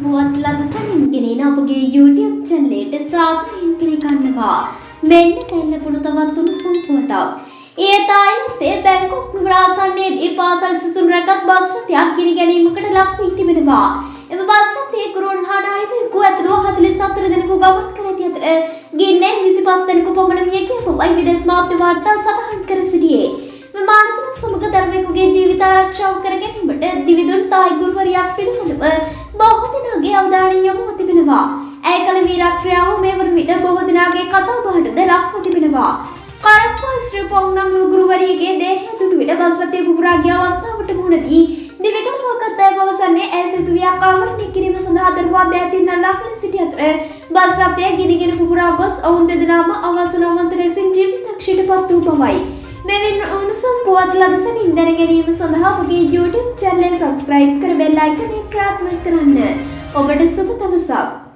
පුවත් ලදසනින් ගෙනෙන අපගේ YouTube channel එකට සාදරයෙන් පිළිගන්නවා. මෙන්න දැල්ලපුණු තවත් උණුසුම් පුවතක්. ඒ තායිලන්තයේ බැංකොක් නුවර ආසන්නයේදී පාසල් සිසුන් රැගත් බස් රථයක් ගිනි ගැනීමකට ලක් වී තිබෙනවා. එම බස් රථයේ කුරුණ්හානායක ඇතුළු 44 දෙනෙකු ගමන් කර ඇති අතර ගින්නෙන් 25 දෙනෙකු පමණ මිය ගිය බවයි විදේශ මාධ්‍ය වාර්තා සඳහන් කර සිටියේ. විමාන තුන සමග දරුවෙකුගේ ජීවිත ආරක්ෂාව කර ගැනීමට දිවිදුන් තායි ගුරුවරියක් පිළිබඳව බොහෝ දෙනාගේ අවධානය යොමුව තිබෙනවා. ඇය කළ වීරක්‍රියාව මේ වන විට බොහෝ දෙනාගේ කතා බහටද ලක්ව තිබෙනවා. කරප්පා ශ්‍රී පොන් නම් ගුරුවරියගේ දේහය දුටු විට බස් රථයේ පුපුරා ගිය අවස්ථාවට මුහුණ දී දිවිගල වකත් අය පවසන්නේ ඇය සිසුවියක් ආවරණය කිරීම සඳහා දරුවා දෑතින් අල්ලා කළ සිටි අතර බස් රථය ගිනිගෙන පුපුරා ගොස් ඔවුන් දෙදෙනාම අවාසනාවන්ත ලෙසින් ජීවිතක්ෂයට පත් වූ බවයි. මෙවැනි උණුසුම් පුවත් ලදසනින් දැන ගැනීම සඳහා ඔබගේ YouTube channel subscribe කර bell icon එක ක්‍රියාත්මක කරන්න. ඔබට සුබ දවසක්.